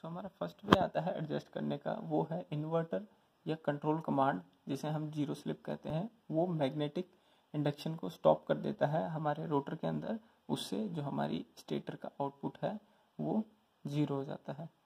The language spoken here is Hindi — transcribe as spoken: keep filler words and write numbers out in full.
सो हमारा फर्स्ट वे आता है एडजस्ट करने का, वो है इन्वर्टर या कंट्रोल कमांड, जिसे हम जीरो स्लिप कहते हैं। वो मैग्नेटिक इंडक्शन को स्टॉप कर देता है हमारे रोटर के अंदर, उससे जो हमारी स्टेटर का आउटपुट है वो जीरो हो जाता है।